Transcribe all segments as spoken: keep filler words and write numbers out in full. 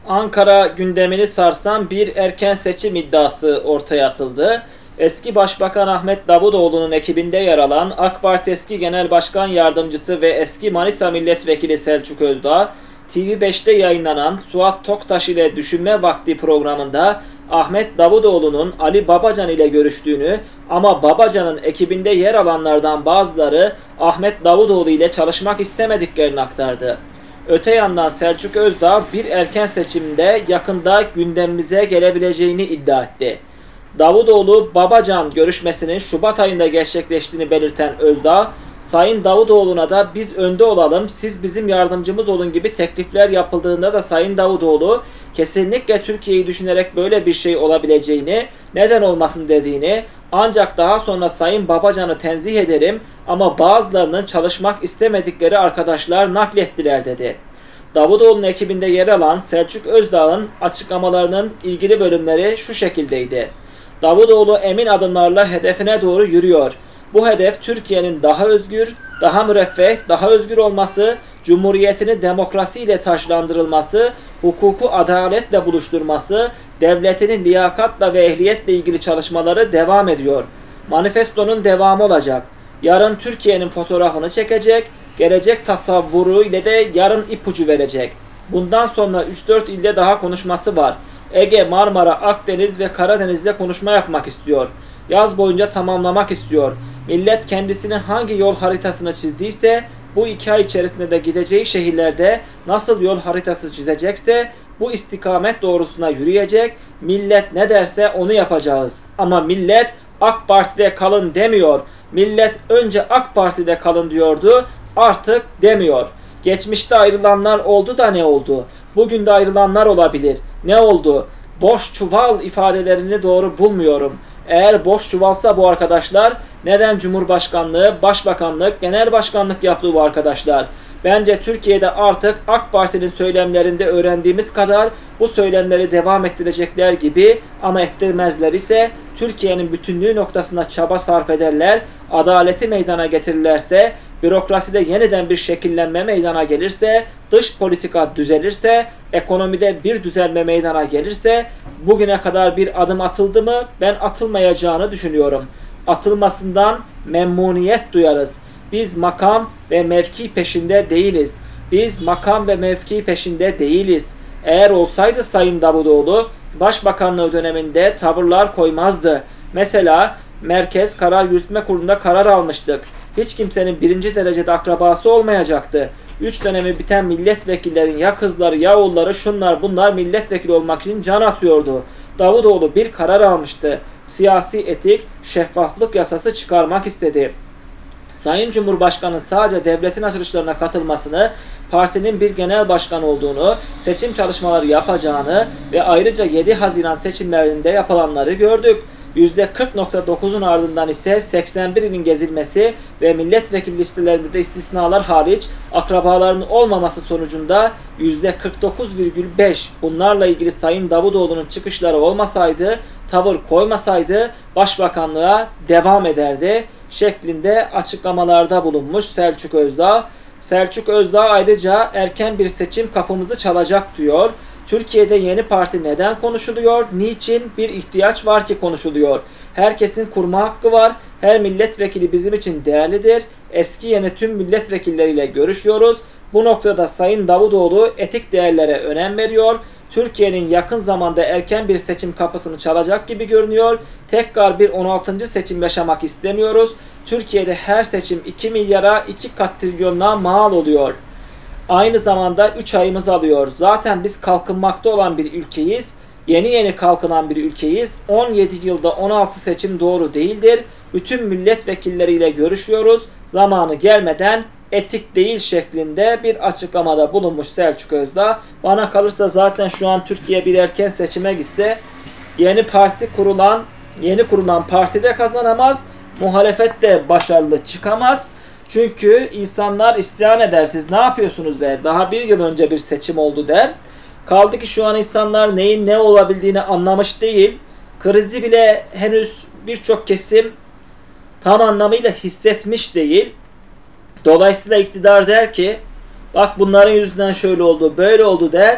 Ankara gündemini sarsan bir erken seçim iddiası ortaya atıldı. Eski Başbakan Ahmet Davutoğlu'nun ekibinde yer alan AK Parti eski Genel Başkan Yardımcısı ve eski Manisa Milletvekili Selçuk Özdağ, T V beşte yayınlanan Suat Toktaş ile Düşünme Vakti programında Ahmet Davutoğlu'nun Ali Babacan ile görüştüğünü ama Babacan'ın ekibinde yer alanlardan bazıları Ahmet Davutoğlu ile çalışmak istemediklerini aktardı. Öte yandan Selçuk Özdağ bir erken seçimde yakında gündemimize gelebileceğini iddia etti. Davutoğlu-Babacan görüşmesinin Şubat ayında gerçekleştiğini belirten Özdağ, Sayın Davutoğlu'na da biz önde olalım, siz bizim yardımcımız olun gibi teklifler yapıldığında da Sayın Davutoğlu kesinlikle Türkiye'yi düşünerek böyle bir şey olabileceğini, neden olmasın dediğini, ancak daha sonra Sayın Babacan'ı tenzih ederim ama bazılarının çalışmak istemedikleri arkadaşlar naklettiler dedi. Davutoğlu'nun ekibinde yer alan Selçuk Özdağ'ın açıklamalarının ilgili bölümleri şu şekildeydi. Davutoğlu emin adımlarla hedefine doğru yürüyor. Bu hedef Türkiye'nin daha özgür, daha müreffeh, daha özgür olması, cumhuriyetini demokrasiyle taşlandırılması, hukuku adaletle buluşturması, devletinin liyakatla ve ehliyetle ilgili çalışmaları devam ediyor. Manifestonun devamı olacak. Yarın Türkiye'nin fotoğrafını çekecek, gelecek tasavvuru ile de yarın ipucu verecek. Bundan sonra üç dört ilde daha konuşması var. Ege, Marmara, Akdeniz ve Karadeniz'de konuşma yapmak istiyor. Yaz boyunca tamamlamak istiyor. Millet kendisine hangi yol haritasını çizdiyse bu iki ay içerisinde de gideceği şehirlerde nasıl yol haritası çizecekse bu istikamet doğrusuna yürüyecek. Millet ne derse onu yapacağız. Ama millet AK Parti'de kalın demiyor. Millet önce AK Parti'de kalın diyordu, artık demiyor. Geçmişte ayrılanlar oldu da ne oldu? Bugün de ayrılanlar olabilir. Ne oldu? Boş çuval ifadelerini doğru bulmuyorum. Eğer boş çuvalsa bu arkadaşlar neden Cumhurbaşkanlığı, Başbakanlık, Genel Başkanlık yaptı bu arkadaşlar? Bence Türkiye'de artık AK Parti'nin söylemlerinde öğrendiğimiz kadar bu söylemleri devam ettirecekler gibi, ama ettirmezler ise Türkiye'nin bütünlüğü noktasında çaba sarf ederler, adaleti meydana getirirlerse, bürokraside yeniden bir şekillenme meydana gelirse, dış politika düzelirse, ekonomide bir düzelme meydana gelirse, bugüne kadar bir adım atıldı mı? Ben atılmayacağını düşünüyorum. Atılmasından memnuniyet duyarız. Biz makam ve mevki peşinde değiliz. Biz makam ve mevki peşinde değiliz. Eğer olsaydı Sayın Davutoğlu, Başbakanlığı döneminde tavırlar koymazdı. Mesela Merkez Karar Yürütme Kurulu'nda karar almıştık. Hiç kimsenin birinci derecede akrabası olmayacaktı. Üç dönemi biten milletvekillerin ya kızları ya oğulları şunlar bunlar milletvekili olmak için can atıyordu. Davutoğlu bir karar almıştı. Siyasi etik, şeffaflık yasası çıkarmak istedi. Sayın Cumhurbaşkanı sadece devletin açılışlarına katılmasını, partinin bir genel başkan olduğunu, seçim çalışmaları yapacağını ve ayrıca yedi Haziran seçimlerinde yapılanları gördük. yüzde kırk nokta dokuzun ardından ise seksen bir ilin gezilmesi ve milletvekili listelerinde de istisnalar hariç akrabalarının olmaması sonucunda yüzde kırk dokuz virgül beş bunlarla ilgili Sayın Davutoğlu'nun çıkışları olmasaydı, tavır koymasaydı başbakanlığa devam ederdi şeklinde açıklamalarda bulunmuş Selçuk Özdağ. Selçuk Özdağ ayrıca erken bir seçim kapımızı çalacak diyor. Türkiye'de yeni parti neden konuşuluyor? Niçin? Bir ihtiyaç var ki konuşuluyor. Herkesin kurma hakkı var. Her milletvekili bizim için değerlidir. Eski yeni tüm milletvekilleriyle görüşüyoruz. Bu noktada Sayın Davutoğlu etik değerlere önem veriyor. Türkiye'nin yakın zamanda erken bir seçim kapısını çalacak gibi görünüyor. Tekrar bir on altıncı seçim yaşamak istemiyoruz. Türkiye'de her seçim iki milyara iki kat trilyonla mal oluyor. Aynı zamanda üç ayımız alıyor. Zaten biz kalkınmakta olan bir ülkeyiz. Yeni yeni kalkınan bir ülkeyiz. on yedi yılda on altı seçim doğru değildir. Bütün milletvekilleriyle görüşüyoruz. Zamanı gelmeden etik değil şeklinde bir açıklamada bulunmuş Selçuk Özdağ. Bana kalırsa zaten şu an Türkiye bir erken seçime gitse yeni parti kurulan, yeni kurulan parti de kazanamaz. Muhalefet de başarılı çıkamaz. Çünkü insanlar isyan eder, siz ne yapıyorsunuz der. Daha bir yıl önce bir seçim oldu der. Kaldı ki şu an insanlar neyin ne olabildiğini anlamış değil. Krizi bile henüz birçok kesim tam anlamıyla hissetmiş değil. Dolayısıyla iktidar der ki bak bunların yüzünden şöyle oldu böyle oldu der.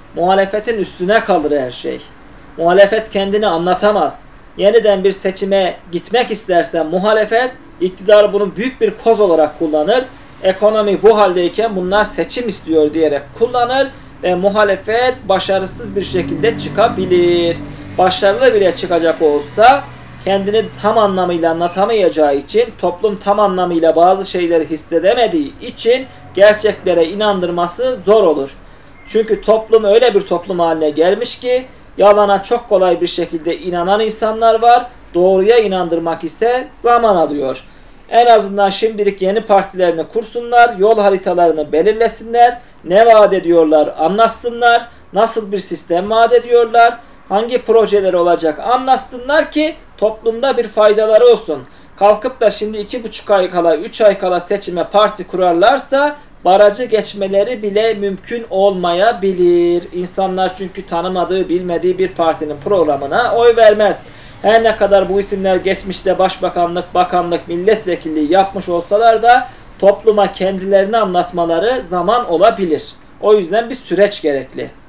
muhalefetin üstüne kalır her şey. Muhalefet kendini anlatamaz. Yeniden bir seçime gitmek isterse muhalefet, iktidar bunu büyük bir koz olarak kullanır. Ekonomi bu haldeyken bunlar seçim istiyor diyerek kullanır ve muhalefet başarısız bir şekilde çıkabilir. Başarılı bile çıkacak olsa kendini tam anlamıyla anlatamayacağı için, toplum tam anlamıyla bazı şeyleri hissedemediği için gerçeklere inandırması zor olur. Çünkü toplum öyle bir toplum haline gelmiş ki yalana çok kolay bir şekilde inanan insanlar var. Doğruya inandırmak ise zaman alıyor. En azından şimdilik yeni partilerini kursunlar, yol haritalarını belirlesinler, ne vaat ediyorlar anlatsınlar, nasıl bir sistem vaat ediyorlar, hangi projeler olacak anlatsınlar ki toplumda bir faydaları olsun. Kalkıp da şimdi iki buçuk ay kala, üç ay kala seçime parti kurarlarsa barajı geçmeleri bile mümkün olmayabilir. İnsanlar çünkü tanımadığı, bilmediği bir partinin programına oy vermez. Her ne kadar bu isimler geçmişte başbakanlık, bakanlık, milletvekilliği yapmış olsalar da topluma kendilerini anlatmaları zaman olabilir. O yüzden bir süreç gerekli.